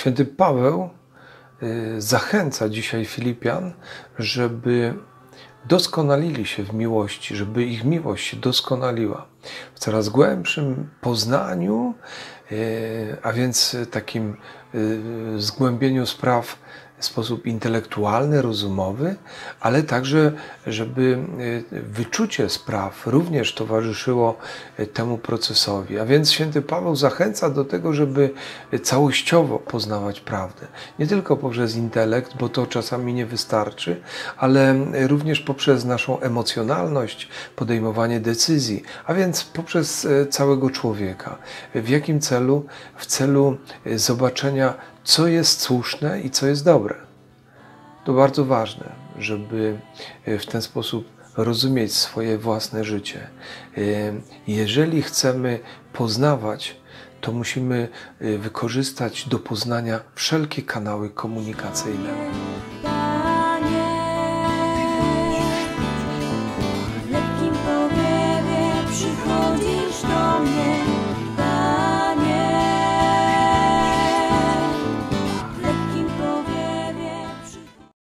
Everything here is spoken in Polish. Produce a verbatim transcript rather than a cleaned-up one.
Święty Paweł zachęca dzisiaj Filipian, żeby doskonalili się w miłości, żeby ich miłość się doskonaliła w coraz głębszym poznaniu, a więc takim zgłębieniu spraw w sposób intelektualny, rozumowy, ale także, żeby wyczucie spraw również towarzyszyło temu procesowi. A więc święty Paweł zachęca do tego, żeby całościowo poznawać prawdę. Nie tylko poprzez intelekt, bo to czasami nie wystarczy, ale również poprzez naszą emocjonalność, podejmowanie decyzji, a więc poprzez całego człowieka. W jakim celu? W celu zobaczenia, co jest słuszne i co jest dobre. To bardzo ważne, żeby w ten sposób rozumieć swoje własne życie. Jeżeli chcemy poznawać, to musimy wykorzystać do poznania wszelkie kanały komunikacyjne.